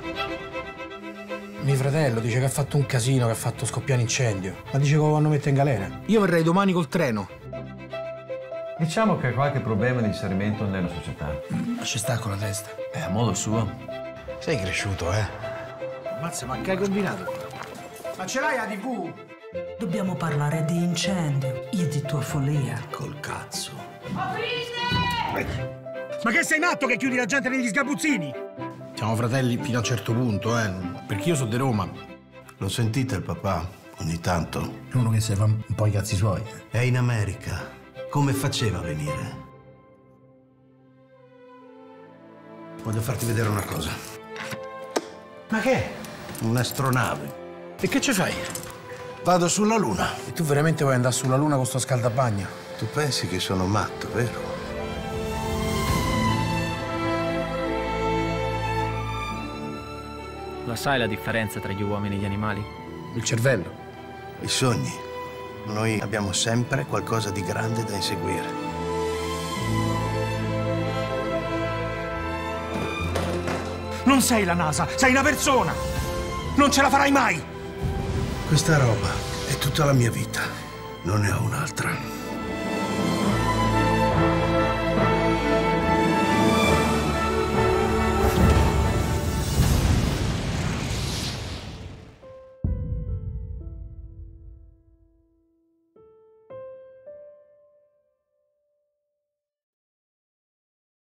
Mio fratello dice che ha fatto un casino, che ha fatto scoppiare un incendio. Ma dice che lo vanno a mettere in galera. Io verrei domani col treno. Diciamo che ha qualche problema di inserimento nella società. Ma ci sta con la testa. È a modo suo. Sei cresciuto, eh? Ammazza, ma che hai combinato? Ma ce l'hai la TV? Dobbiamo parlare di incendio e di tua follia. Col cazzo. Aprite! Ma che sei matto che chiudi la gente negli sgabuzzini? Siamo fratelli fino a un certo punto, perché io sono di Roma. Lo sentite il papà ogni tanto? È uno che si fa un po' i cazzi suoi. È in America. Come faceva a venire? Voglio farti vedere una cosa. Ma che? Un'astronave. E che ci fai? Vado sulla Luna. E tu veramente vuoi andare sulla Luna con sto scaldabagno? Tu pensi che sono matto, vero? La sai la differenza tra gli uomini e gli animali? Il cervello. I sogni. Noi abbiamo sempre qualcosa di grande da inseguire. Non sei la NASA, sei una persona! Non ce la farai mai! Questa roba è tutta la mia vita. Non ne ho un'altra.